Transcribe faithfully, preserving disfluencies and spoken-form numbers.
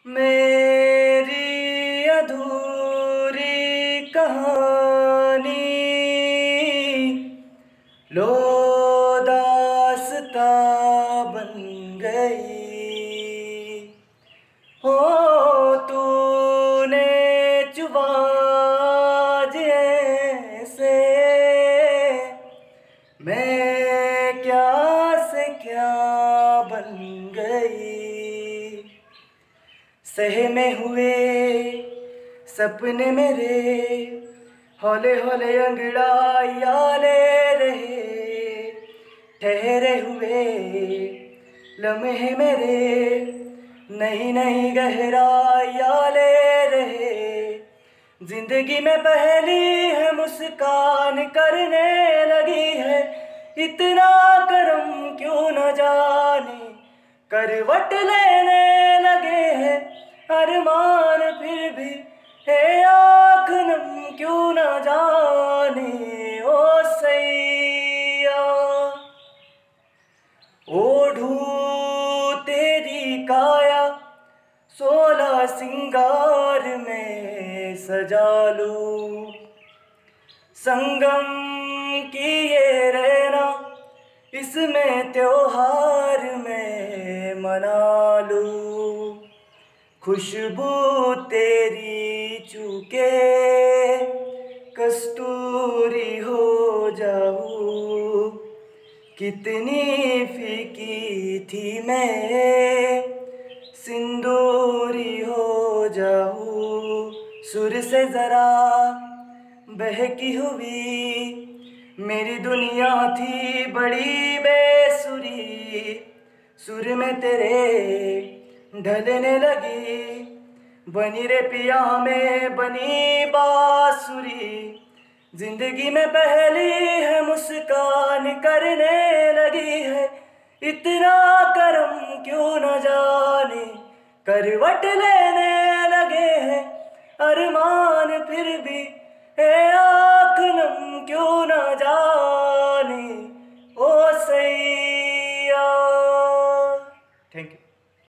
मेरी अधूरी कहानी लो दास्तां बन गई। हो तूने चुबा जैसे मैं क्या से क्या बन गई। सहमे हुए सपने मेरे हौले हौले अंगड़ाइया ले रहे। ठहरे हुए लम्हे मेरे नहीं नहीं गहराइया ले रहे। जिंदगी में पहली है मुस्कान करने लगी है। इतना करम क्यों न जाने करवट लेने लगे हैं अरमान फिर भी है आँख नम क्यों न जाने। ओ सैया ओढ़ू तेरी काया सोलह सिंगार में सजा लूं। संगम किए रहना इसमें त्योहार में मना लूं। खुशबू तेरी चूके कस्तूरी हो जाऊं। कितनी फीकी थी मैं सिंदूरी हो जाऊं। सुर से जरा बहकी हुई मेरी दुनिया थी बड़ी बेसुरी। सुर में तेरे ढलने लगी बनी रे पिया में बनी बांसुरी। जिंदगी में पहली है मुस्कान करने लगी है। इतना करम क्यों न जाने करवट लेने लगे हैं अरमान फिर भी है।